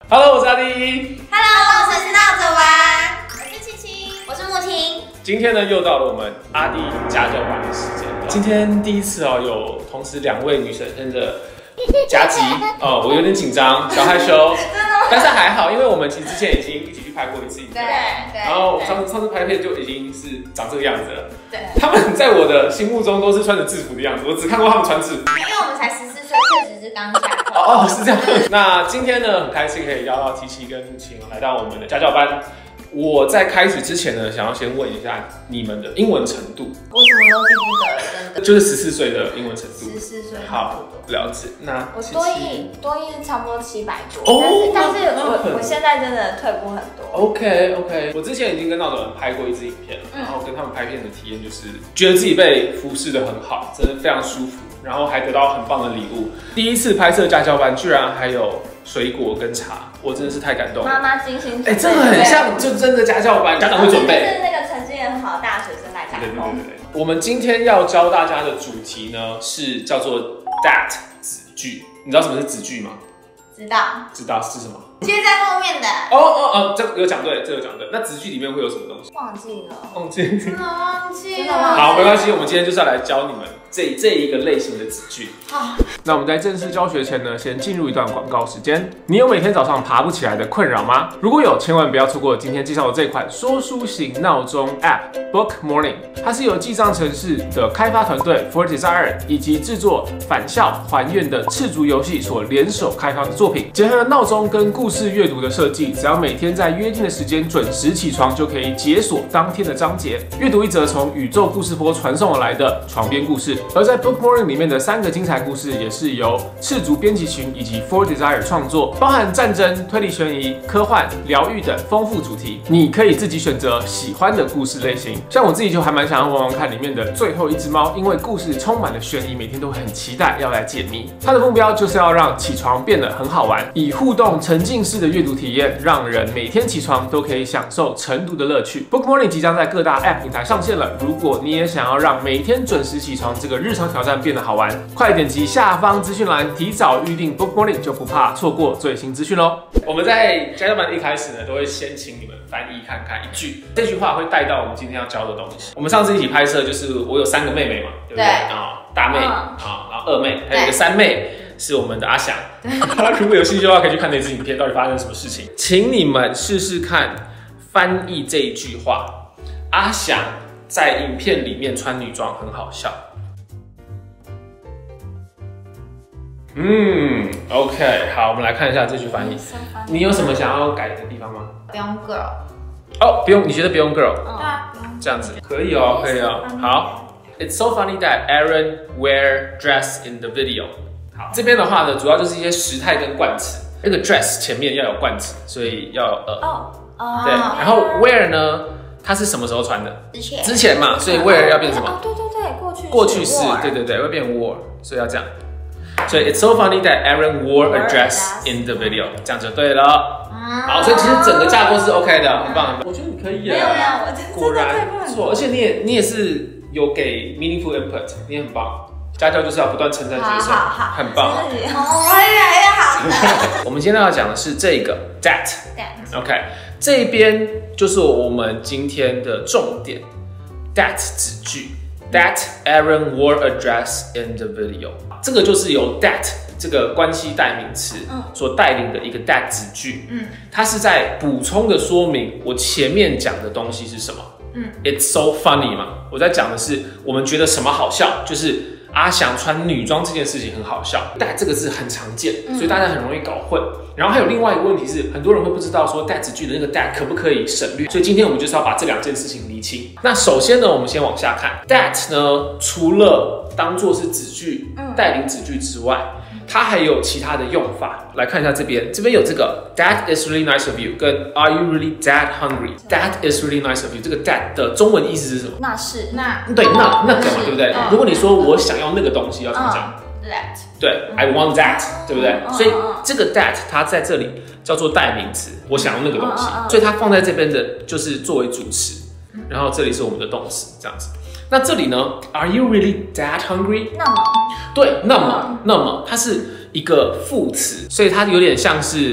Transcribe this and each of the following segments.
Hello， 我是阿迪。 Hello， 我是闹着玩。我是七七，我是木婷。 今天呢，又到了我们阿迪家教班的时间。今天第一次有同时2位女生跟着夹击我有点紧张，小害羞。但是还好，因为我们其实之前已经一起去拍过一次影片， 对。 然后上次拍片就已经是长这个样子了。 对。 他们在我的心目中都是穿着制服的样子，我只看过他们穿制服。 因为我们才14岁，确实是刚下课。 哦，是这样。那今天呢，很开心可以邀到七七跟木晴来到我们的家教班。我在开始之前呢，想要先问一下你们的英文程度。 我什么都记不得了，真的。 就是14岁的英文程度。 14岁。 好，了解。那我多益差不多700多，但是我现在真的退步很多。 OK， 我之前已经跟闹着玩拍过一支影片了，然后跟他们拍片的体验就是觉得自己被服侍得很好，真的非常舒服，然后还得到很棒的礼物。第一次拍摄家教班，居然还有水果跟茶，我真的是太感动了。 妈妈精心准备， 真的很像就真的家教班，家长会准备。 就是那个成绩很好的大学生来讲。对。 我们今天要教大家的主题呢，是叫做 that 子句。你知道什么是子句吗？ 知道是什么？ 接在后面的。 这个有讲对，这个有讲对。那子句里面会有什么东西？ 忘记了。 真的忘记了。 好，没关系，我们今天就是要来教你们这一个类型的子句。好，那我们在正式教学前呢，先进入一段广告时间。你有每天早上爬不起来的困扰吗？如果有，千万不要错过今天介绍的这款说书型闹钟 App Book Morning。它是由记账程式的开发团队 For Desire 以及制作返校还愿的赤足游戏所联手开发的作品，结合了闹钟跟故事阅读的设计，只要每天在约定的时间准时起床，就可以解锁当天的章节，阅读一则从宇宙故事波传送而来的床边故事。而在 Book Morning 里面的3个精彩故事，也是由赤足编辑群以及 For Desire 创作，包含战争、推理悬疑、科幻、疗愈等丰富主题。你可以自己选择喜欢的故事类型，像我自己就还蛮想要玩玩看里面的最后一只猫，因为故事充满了悬疑，每天都很期待要来解谜。它的目标就是要让起床变得很好玩，以互动沉浸式的阅读体验，让人每天起床都可以享受晨读的乐趣。Book Morning 即将在各大 App 平台上线了，如果你也想要让每天准时起床这个日常挑战变得好玩，快点击下方资讯栏提早预定 Book Morning， 就不怕错过最新资讯咯。我们在家教班一开始呢，都会先请你们翻译看看一句，这句话会带到我们今天要教的东西。我们上次一起拍摄，就是我有3个妹妹嘛，对不对？大妹然后2妹，还有一个3妹。是我们的阿翔，如果有兴趣的话，可以去看那支影片，到底发生什么事情。请你们试试看翻译这一句话。阿翔在影片里面穿女装很好笑。OK， 好，我们来看一下这句翻译。你有什么想要改的地方吗？ 不用 girl。 不用，你觉得不用 girl？ 对啊， 这样子可以哦，可以哦。好 ，It's so funny that Aaron wear dress in the video。好，这边的话呢，主要就是一些时态跟冠词。那个 dress 前面要有冠词，所以要有对，然后 wear 呢，它是什么时候穿的？之前嘛，所以 wear 要变什么？ 对， 过去式，对，会变 wore， 所以要这样。所以 It's so funny that Aaron wore a dress in the video， 这样就对了。好，所以其实整个架构是 OK 的，很棒。我觉得你可以耶。 没有，我果然不错，而且你也是有给 meaningful input， 你也很棒。家教就是要不断称赞学生，很棒。 我会越来越好的。 我们今天要讲的是这个 that，OK， 这边就是我们今天的重点 ，that 子句 ，that Aaron wore a dress in the video， 这个就是由 that 这个关系代名词所带领的一个 that 子句，它是在补充的说明我前面讲的东西是什么。It's so funny 嘛，我在讲的是我们觉得什么好笑，就是阿翔穿女装这件事情很好笑，但这个字很常见，所以大家很容易搞混。然后还有另外一个问题是，很多人会不知道说 that 子句的那个 that 可不可以省略，所以今天我们就是要把这2件事情厘清。那首先呢，我们先往下看 that 呢，除了当作是子句带领子句之外，它还有其他的用法。来看一下这边有这个 That is really nice of you 跟 Are you really that hungry？ That is really nice of you， 这个 that 的中文意思是什么？对，那个嘛，对不对？如果你说我想要那个东西，要怎么讲 ？That。 对 ，I want that， 对不对？所以这个 that 它在这里叫做代名词，我想要那个东西，所以它放在这边的就是作为主词，然后这里是我们的动词，这样子。那这里呢 ？Are you really that hungry？ 那么， 对，那么，它是一个副词，所以它有点像是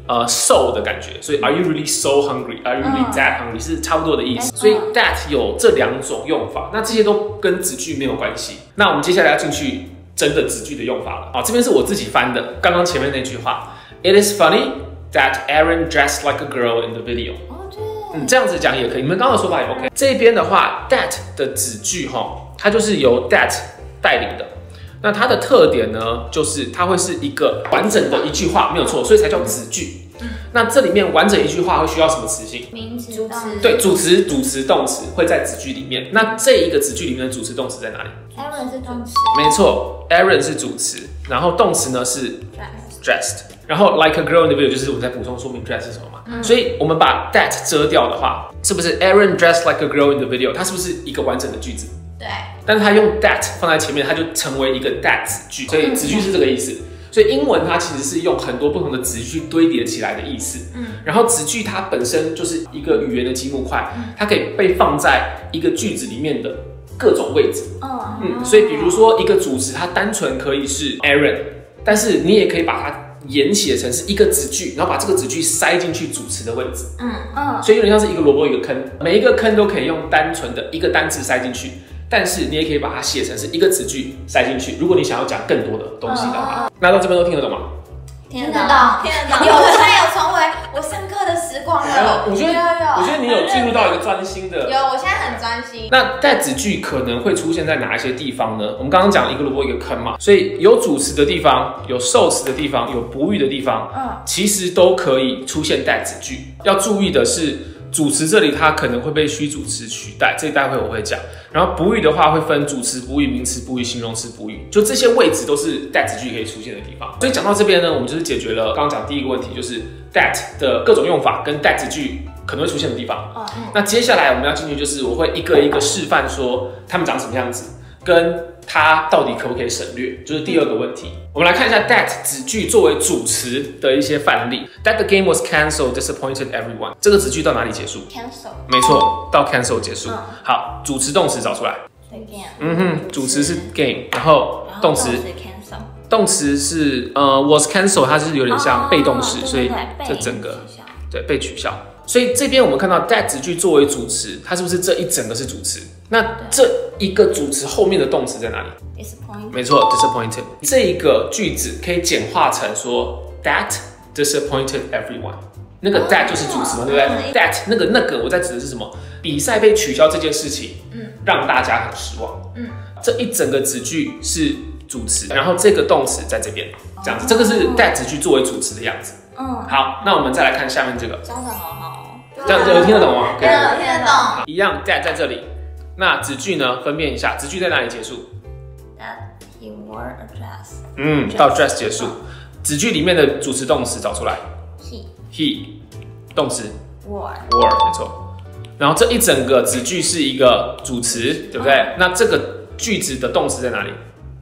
so 的感觉，所以 Are you really so hungry? Are you really that hungry? 是差不多的意思。所以 that 有这2种用法，那这些都跟子句没有关系。那我们接下来要进去真的子句的用法了。好，这边是我自己翻的，刚刚前面那句话 ，It is funny that Aaron dressed like a girl in the video。这样子讲也可以，你们刚刚的说法也 OK。这边的话 ，that 的子句它就是由 that 带领的。那它的特点呢，就是它会是一个完整的一句话，没有错，所以才叫子句。那这里面完整一句话会需要什么词性？ 名词、动词。 对，主词、动词会在子句里面。那这一个子句里面的主词、动词在哪里 ？Aaron 是动词。 没错 ，Aaron 是主词，然后动词呢是 dressed。然后 like a girl in the video 就是我们在补充说明 dress 是什么嘛。所以我们把 that 遮掉的话，是不是 Aaron dressed like a girl in the video？ 它是不是一个完整的句子？ 对。 但是它用 that 放在前面，它就成为一个 that 子句，所以子句是这个意思。所以英文它其实是用很多不同的子句堆叠起来的意思。然后子句它本身就是一个语言的积木块，它可以被放在一个句子里面的各种位置。所以比如说一个主词，它单纯可以是 Aaron， 但是你也可以把它沿写成是一个子句，然后把这个子句塞进去主词的位置。所以有点像是一个萝卜一个坑，每一个坑都可以用单纯的一个单字塞进去。但是你也可以把它写成是一个子句塞进去。如果你想要讲更多的东西的话，那到这边都听得懂吗？ 听得懂。有，我现在有重回我上课的时光了。 我觉得你有进入到一个专心的。 有，我现在很专心。 那带子句可能会出现在哪一些地方呢？我们刚刚讲一个萝卜一个坑嘛，所以有主词的地方，有受词的地方，有补语的地方，其实都可以出现带子句。要注意的是，主词这里它可能会被虚主词取代，这待会我会讲。然后补语的话会分主词补语、名词补语、形容词补语，就这些位置都是带子句可以出现的地方。所以讲到这边呢，我们就是解决了刚刚讲第一个问题，就是 that 的各种用法跟带子句可能会出现的地方。那接下来我们要进去，就是我会一个一个示范说它们长什么样子，跟它到底可不可以省略，就是第二个问题。我们来看一下 that 子句作为主词的一些范例。That the game was cancelled, disappointed everyone。这个子句到哪里结束 ？cancel。 没错，到 cancel 结束。好，主词动词找出来。主词是 game， 然后动词 cancel。 动词是was cancelled， 它是有点像被动式，所以这整个对被取消。所以这边我们看到 that 子句作为主词，它是不是这一整个是主词？那这一个主词后面的动词在哪里 ？disappointed。 没错 ，disappointed。这一个句子可以简化成说 that disappointed everyone。那个 that 就是主词嘛，对不对 ？that 那个我在指的是什么？比赛被取消这件事情，让大家很失望。这一整个子句是主词，然后这个动词在这边，这样子，这个是 that 子句作为主词的样子。好，那我们再来看下面这个。 教的好好哦。 这样有听得懂吗？ 听得懂。 一样 that 在这里。那子句呢？分辨一下，子句在哪里结束 ？That he wore a dress。 到 dress 结束。子句里面的主词动词找出来。He。动词 wore。 没错。然后这一整个子句是一个主词，对不对？那这个句子的动词在哪里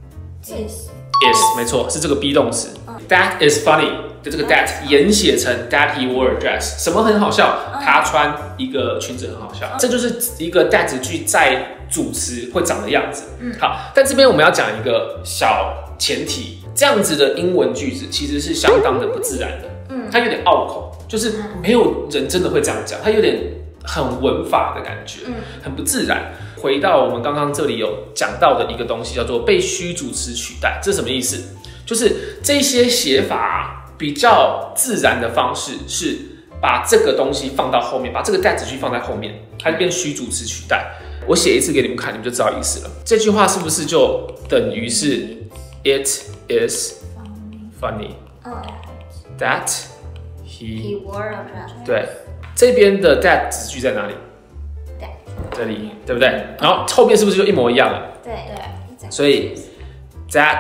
？is。 没错，是这个 be 动词。That is funny。就这个 that 沿写成 that he wore a dress， 什么很好笑？他穿一个裙子很好笑，这就是一个 that 子句在主词会长的样子。好，但这边我们要讲一个小前提，这样子的英文句子其实是相当的不自然的，它有点拗口，就是没有人真的会这样讲，它有点很文法的感觉，很不自然。回到我们刚刚这里有讲到的一个东西，叫做被虚主词取代，这是什么意思？就是这些写法比较自然的方式是把这个东西放到后面，把这个that子句放在后面，它变虚主词取代。我写一次给你们看，你们就知道意思了。这句话是不是就等于是 It is funny that he wore a dress。 对，这边的 that 子句在哪里？这里，对不对？然后后面是不是就一模一样了？ 对。 所以 that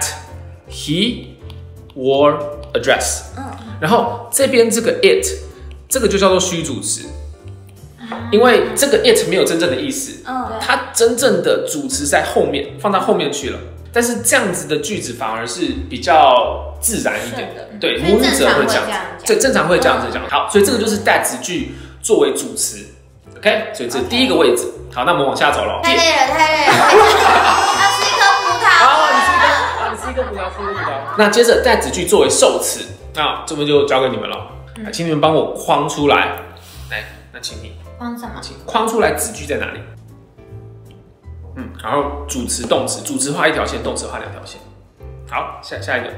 he wore a dress。然后这边这个 it， 这个就叫做虚主词，因为这个 it 没有真正的意思，它真正的主词在后面，放到后面去了。但是这样子的句子反而是比较自然一点的，对，母语者会这样子，对，正常会这样子讲。好，所以这个就是 that 子句作为主词 ，OK， 所以这是第一个位置。好，那我们往下走了。 太累了，要吃一颗葡萄。 好，你吃一颗葡萄，那接着that 子句作为受词，那这边就交给你们了。 请你们帮我框出来。来，那请你框什么？ 请框出来子句在哪里？然后主词、动词，主词画一条线，动词画2条线。好，下一个。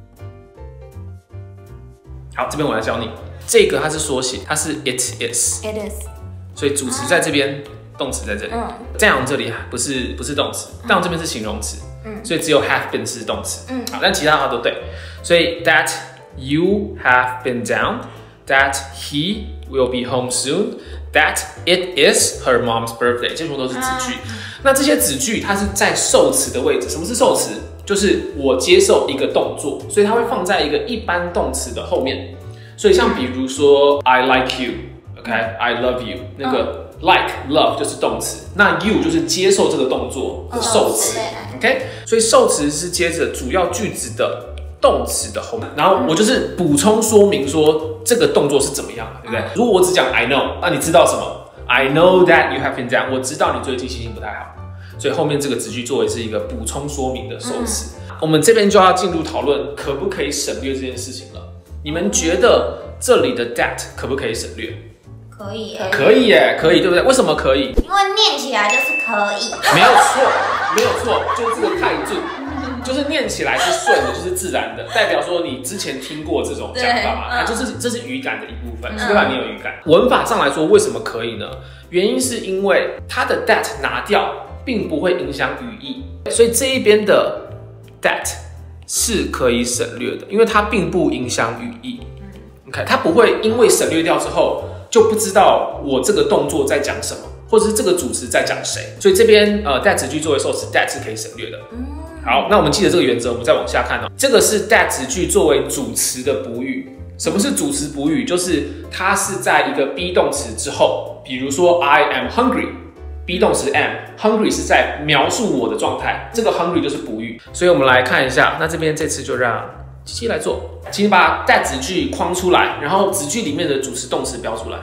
好，这边我来教你，这个它是缩写，它是 it is， 所以主词在这边，动词在这里。down 这里不是动词，down 这边是形容词，所以只有 have been 是动词。好，但其他的都对。所以 that you have been down, that he will be home soon, that it is her mom's birthday， 这全部都是子句。那这些子句它是在受词的位置。什么是受词？就是我接受一个动作，所以它会放在一个一般动词的后面。所以像比如说 I like you，OK，I love you， 那个 like love 就是动词，那 you 就是接受这个动作的受词。OK， 所以受词是接着主要句子的动词的后面，然后我就是补充说明说这个动作是怎么样，对不对？如果我只讲 I know， 那你知道什么 ？I know that you have been down， 我知道你最近心情不太好。所以后面这个子句作为是一个补充说明的受词。我们这边就要进入讨论可不可以省略这件事情了。你们觉得这里的 that 可不可以省略？ 可以耶， 可以耶，可以，对不对？为什么可以？ 因为念起来就是可以。 没有错，没有错，就是这个态度，就是念起来是顺的，就是自然的，代表说你之前听过这种讲法嘛，这是语感的一部分，对吧？你有语感。文法上来说，为什么可以呢？原因是因为它的 that 拿掉，并不会影响语义，所以这一边的 that 是可以省略的，因为它并不影响语义。OK， 它不会因为省略掉之后就不知道我这个动作在讲什么，或者是这个主词在讲谁。所以这边that 子句作为受词 that 是可以省略的。好，那我们记得这个原则，我们再往下看哦。这个是 that 子句作为主词的补语。什么是主词补语？就是它是在一个 be 动词之后，比如说 I am hungry。be 动词 am，hungry 是在描述我的状态，这个 hungry 就是补语。所以我们来看一下，那这边这次就让七七来做，请你把 that 子句框出来，然后子句里面的主词动词标出来。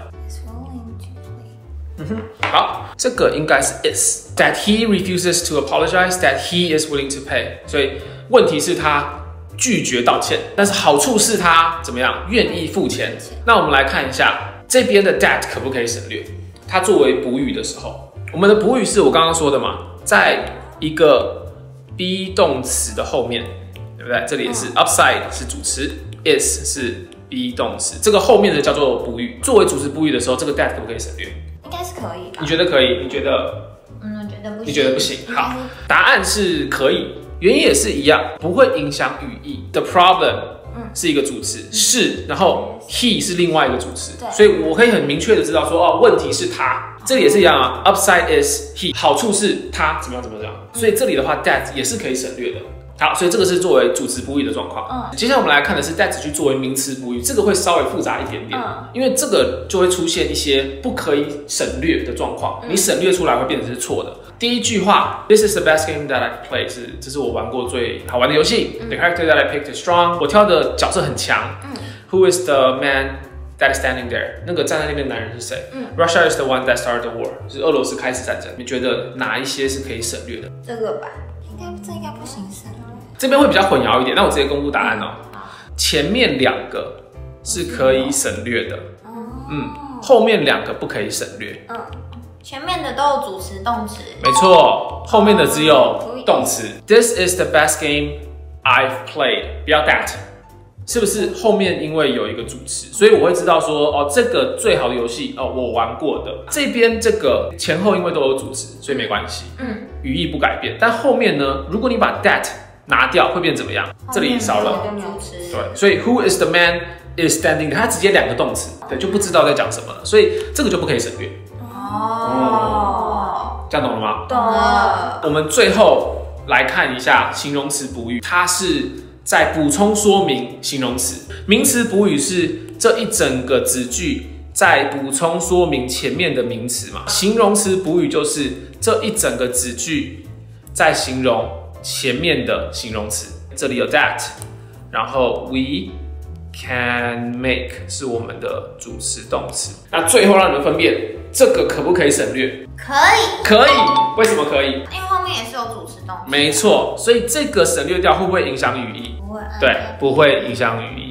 好，这个应该是 is that he refuses to apologize, that he is willing to pay。所以问题是他拒绝道歉，但是好处是他怎么样，愿意付钱。那我们来看一下这边的 that 可不可以省略？它作为补语的时候，我们的补语是我刚刚说的嘛，在一个 be 动词的后面，对不对？这里也是 upside 是主词 ，is 是 be 动词，这个后面的叫做补语。作为主词补语的时候，这个 that 可不可以省略？ 应该是可以吧？ 你觉得可以？你觉得？ 我觉得不行。 你觉得不行？好，答案是可以，原因也是一样，不会影响语义。The problem 是一个主词，是，然后 he 是另外一个主词，所以我可以很明确的知道说，哦，问题是他。这里也是一样啊 ，upside is he， 好处是他怎么样，所以这里的话 that 也是可以省略的。好，所以这个是作为主词补语的状况。接下来我们来看的是 that 子句作为名词补语，这个会稍微复杂一点点，因为这个就会出现一些不可以省略的状况，你省略出来会变成是错的。第一句话 ，This is the best game that I've played， 这是我玩过最好玩的游戏。The character that I picked is strong， 我挑的角色很强。Who is the man that is standing there？ 那个站在那边的男人是谁？Russia is the one that started the war， 是俄罗斯开始战争。你觉得哪一些是可以省略的？ 这个吧，这应该不行省略。 这边会比较混淆一点，那我直接公布答案哦。前面2个是可以省略的，后面2个不可以省略。 前面的都有主词、动词。 没错，后面的只有动词。This is the best game I've played， 不要 that。是不是后面因为有一个主词，所以我会知道说，哦，这个最好的游戏哦，我玩过的。这边这个前后因为都有主词，所以没关系，语义不改变。但后面呢，如果你把 that 拿掉，会变怎么样？这里少了主词， 对，所以 Who is the man is standing？ 它直接2个动词，对，就不知道在讲什么了，所以这个就不可以省略。这样懂了吗？ 懂了。 我们最后来看一下形容词补语，它是在补充说明形容词。名词补语是这一整个子句在补充说明前面的名词嘛？形容词补语就是这一整个子句在形容前面的形容词。这里有 that， 然后 we can make 是我们的主词动词。那最后让你们分辨这个可不可以省略？ 可以， 可以。为什么可以？ 因为后面也是有主词动词。 没错，所以这个省略掉会不会影响语义？ 不会， 对，不会影响语义。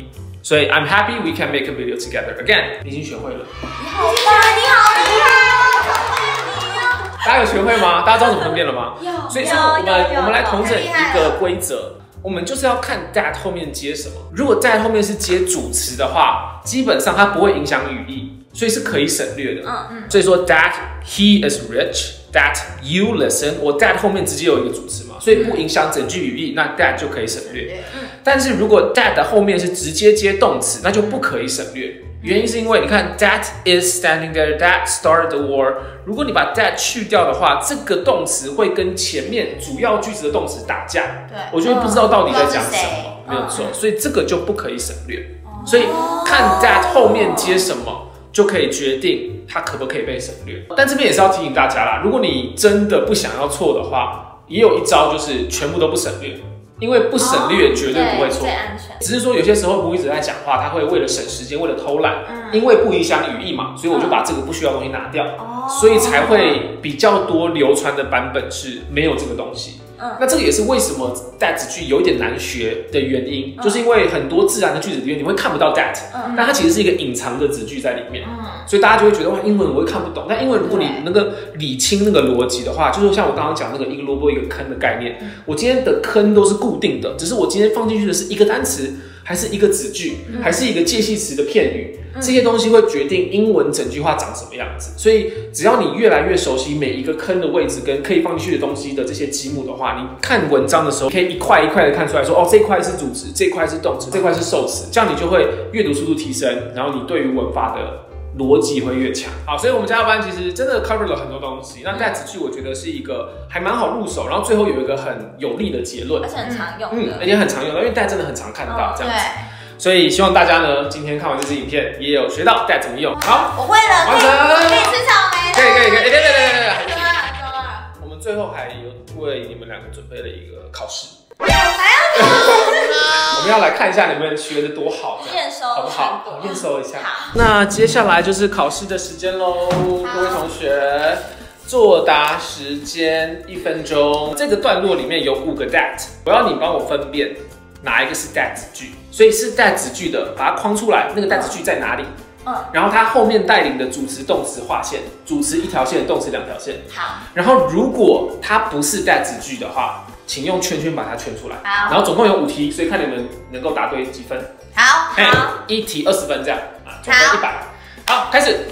所以 I'm happy we can make a video together again。你已经学会了。 你好棒，你好厉害！ 大家有学会吗？大家知道怎么分辨了吗？ 有。 所以说我们来统整一个规则。我们就是要看 that 后面接什么。如果 that 后面是接主词的话，基本上它不会影响语义，所以是可以省略的。所以说 that he is rich, that you listen， 我 that 后面直接有一个主词嘛，所以不影响整句语义，那 that 就可以省略。但是如果 that 的后面是直接接动词，那就不可以省略。原因是因为你看 that is standing there, that started the war。如果你把 that 去掉的话，这个动词会跟前面主要句子的动词打架，我就会不知道到底在讲什么，没有错，所以这个就不可以省略。所以看 that 后面接什么，就可以决定它可不可以被省略。但这边也是要提醒大家啦，如果你真的不想要错的话，也有一招就是全部都不省略。因为不省略绝对不会错， 最安全。 只是说有些时候母语者在讲话，他会为了省时间，为了偷懒，因为不影响语义嘛，所以我就把这个不需要的东西拿掉，所以才会比较多流传的版本是没有这个东西。那这个也是为什么 that 子句有一点难学的原因，就是因为很多自然的句子里面你会看不到 that，但它其实是一个隐藏的子句在里面，所以大家就会觉得哇，英文我会看不懂。但英文如果你能够理清那个逻辑的话，就是像我刚刚讲那个一个萝卜一个坑的概念，我今天的坑都是固定的，只是我今天放进去的是一个单词，还是一个子句，还是一个介系词的片语。这些东西会决定英文整句话长什么样子，所以只要你越来越熟悉每一个坑的位置跟可以放进去的东西的这些积木的话，你看文章的时候可以一块一块的看出来说，哦，这一块是主词，这一块是动词，这块是受词，这样你就会阅读速度提升，然后你对于文法的逻辑会越强。好，所以我们加油班其实真的 cover 了很多东西。那that子句我觉得是一个还蛮好入手，然后最后有一个很有力的结论， 而且很常用的， 而且很常用的，因为that真的很常看到这样子。所以希望大家呢，今天看完这支影片，也有学到 that 怎么用。好， 我会了，完成，可以吃草莓了。 可以，对， 中了。 我们最后还有为你们两个准备了一个考试。 还要我们要来看一下你们学的多好， 验收好不好？验收一下。那接下来就是考试的时间喽，各位同学，作答时间1分钟。这个段落里面有5个 that， 我要你帮我分辨哪一个是 that 子句，所以是 that 子句的，把它框出来，那个 that 子句在哪里？然后它后面带领的主词、动词画线，主词1条线，动词2条线。 好。然后如果它不是 that 子句的话，请用圈圈把它圈出来。好。然后总共有5题，所以看你们能够答对几分。 好。 1题20分这样啊，总分100。好，开始。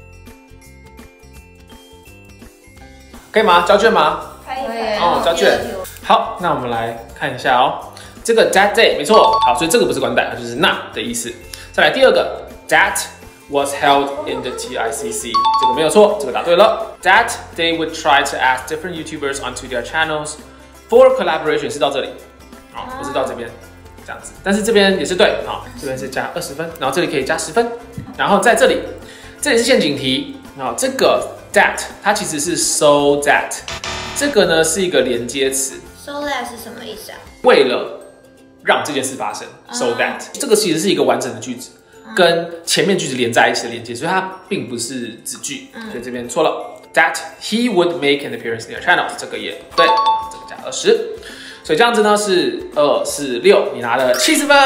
可以吗？交卷吗？ 可以。 哦，交卷。好，那我们来看一下哦。这个 that day 没错，好，所以这个不是关代，它就是那的意思。再来第二个 that was held in the TICC， 这个没有错，这个答对了。That they would try to ask different YouTubers onto their channels for collaboration 是到这里，不是到这边这样子，但是这边也是对，这边是加20分，然后这里可以加10分，然后在这里是陷阱题，这个 that 它其实是 so that， 这个呢是一个连接词 ，so that 是什么意思啊？ 为了让这件事发生 ，so that 这个其实是一个完整的句子，跟前面句子连在一起的连接，所以它并不是子句，所以这边错了。That he would make an appearance in your channels， 这个也对，这个加20，所以这样子呢是2、4、6，你拿了70分。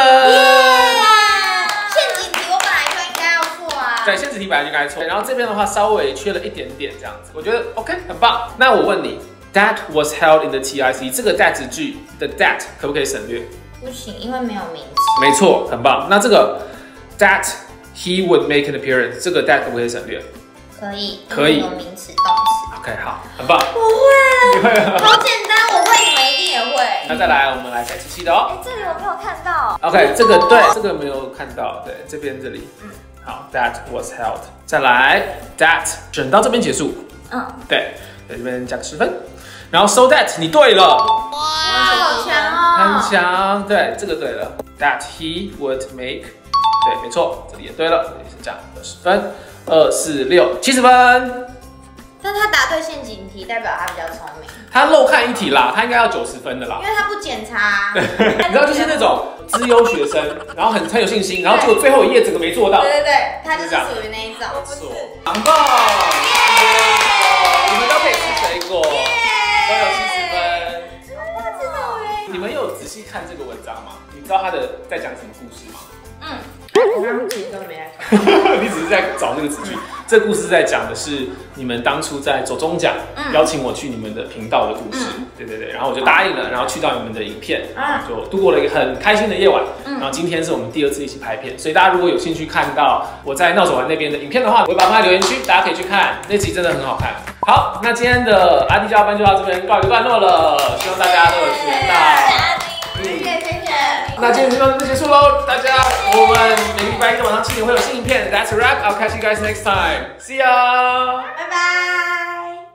陷阱题我本来就应该要错啊。 对，陷阱题本来就应该错，然后这边的话稍微缺了一点点这样子，我觉得 OK 很棒。那我问你 ，That was held in the TIC， 这个 that 子句的 that 可不可以省略？ 不行，因为没有名词。 没错，很棒。那这个 that he would make an appearance， 这个 that 可不可以省略？ 可以， 可以。 有名词、动词。 OK， 好，很棒。 我会，你会了，好简单，我会，你们一定也会。 那再来，我们来改七七的哦。 这里我没有看到。 OK， 这个对，这个没有看到，对，这边这里，好 ，that was held。再来 that， 整到这边结束。对，在这边加个10分。然后 so that 你对了， 哇，好强哦， 很强，对，这个对了。That he would make， 对，没错，这里也对了，这里是加20分，2、4、6， 70分。 但他答对陷阱题，代表他比较聪明。 他漏看一题啦，他应该要90分的啦， 因为他不检查。 你知道，就是那种资优学生，然后很有信心，然后结果最后一页整个没做到。 对对对，他就是属于那一种。 很棒，你们都可以吃水果。都有70分，你们有仔细看这个文章吗？你知道他在讲什么故事吗？ 我刚刚其实都没来看。 你只是在找这个子句。这故事在讲的是你们当初在走中奖，邀请我去你们的频道的故事。对，然后我就答应了，然后去到你们的影片，就度过了一个很开心的夜晚。然后今天是我们第2次一起拍片，所以大家如果有兴趣看到我在闹着玩那边的影片的话，我会把它放在留言区，大家可以去看，那集真的很好看。好，那今天的阿弟教班就到这边告一个段落了，希望大家都有体验到。 谢谢。 那今天就到这结束喽，大家，我们每个礼拜一的晚上7点会有新影片。That's a wrap. I'll catch you guys next time. See ya. 拜拜。